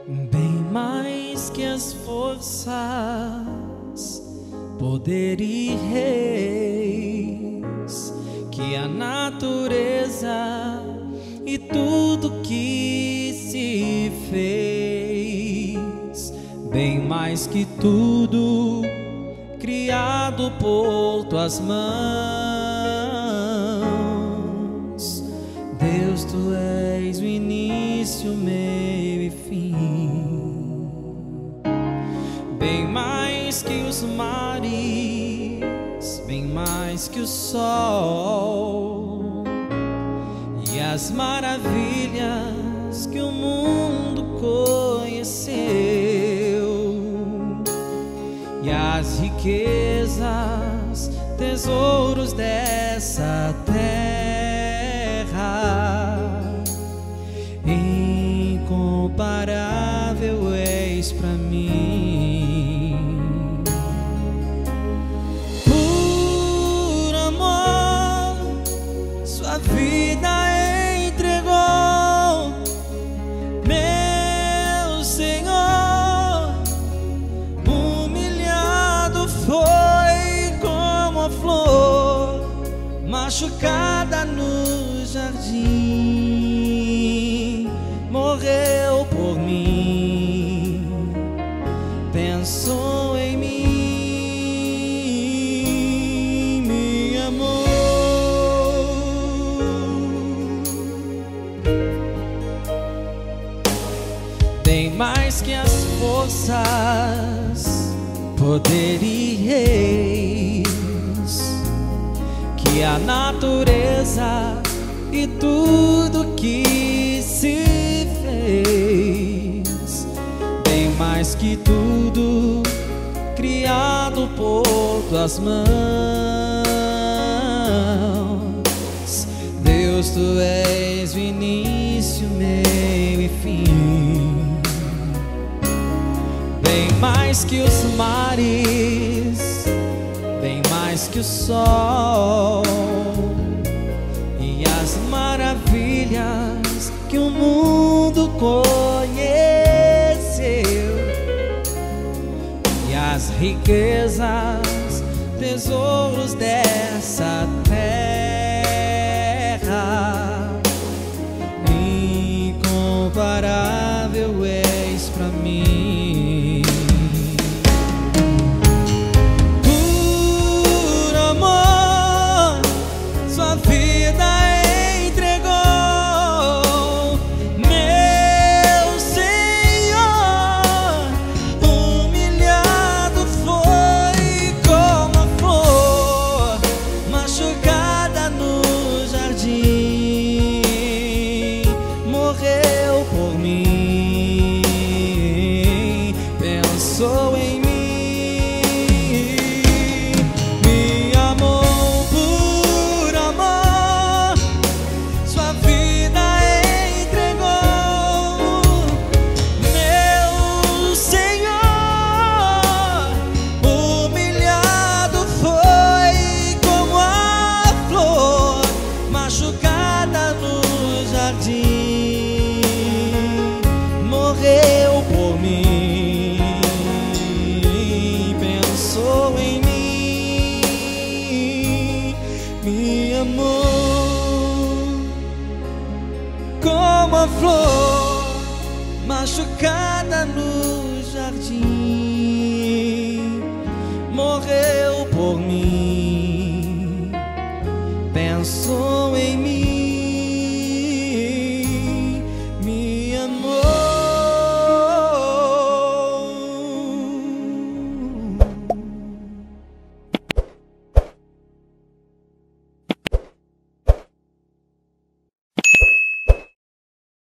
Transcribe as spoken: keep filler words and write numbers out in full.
bem mais que as forças, poder e reis, que a natureza e tudo que se fez, bem mais que tudo criado por tuas mãos. Deus, tu és o início, meio e fim, bem mais que os mares, bem mais que o sol e as maravilhas que o mundo conheceu, e as riquezas, tesouros dessa terra. Incomparável és pra mim. Por amor, sua vida entregou, meu Senhor. Humilhado foi como a flor machucada no jardim. Morreu por mim, pensou em mim, me amou. Bem mais que as forças, poder e reis, que a natureza e tudo que se fez, bem mais que tudo criado por tuas mãos. Deus, tu és o início, meio e fim, bem mais que os mares, bem mais que o sol e as maravilhas que o mundo conheceu, e as riquezas, tesouros dessa terra. Incomparável és pra mim. Por amor, sua vida entregou, meu Senhor. Humilhado foi como a flor machucada no jardim. Morreu por mim, pensou em mim, me amou. Por amor, sua vida entregou, meu Senhor. Humilhado foi como a flor machucada no jardim. Morreu por mim, pensou em mim, me amou. Como a flor machucada no jardim. Morreu por mim, pensou em mim.